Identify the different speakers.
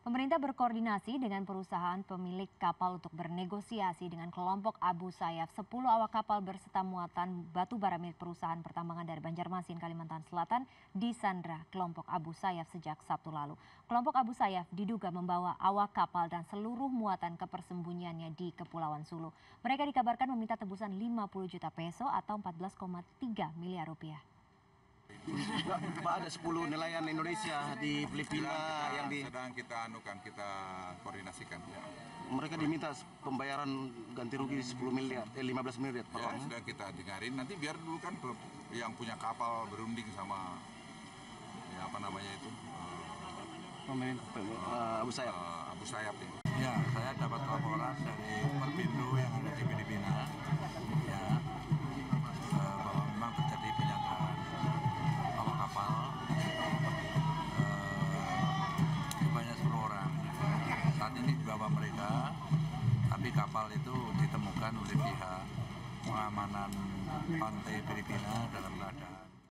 Speaker 1: Pemerintah berkoordinasi dengan perusahaan pemilik kapal untuk bernegosiasi dengan kelompok Abu Sayyaf. 10 awak kapal berserta muatan batu bara milik perusahaan pertambangan dari Banjarmasin, Kalimantan Selatan disandra kelompok Abu Sayyaf sejak Sabtu lalu. Kelompok Abu Sayyaf diduga membawa awak kapal dan seluruh muatan ke persembunyiannya di Kepulauan Sulu. Mereka dikabarkan meminta tebusan 50 juta peso atau 14,3 miliar rupiah.
Speaker 2: Pak, ada 10 nelayan Indonesia di Filipina yang
Speaker 3: sedang kita koordinasikan. Ya.
Speaker 2: Mereka diminta pembayaran ganti rugi 15 miliar per
Speaker 3: Ya,
Speaker 2: orang.
Speaker 3: sudah kita dengarin. Nanti biar dulu kan yang punya kapal berunding sama ya apa namanya itu
Speaker 2: Abu Sayyaf.
Speaker 3: Abu Sayyaf ya.
Speaker 4: Ya, saya dapat laporan dari Perpindo yang ada di Filipina, ya, bahwa memang terjadi penyanderaan awak kapal sebanyak 10 orang. Saat ini dibawa mereka, tapi kapal itu ditemukan oleh pihak pengamanan pantai Filipina dalam keadaan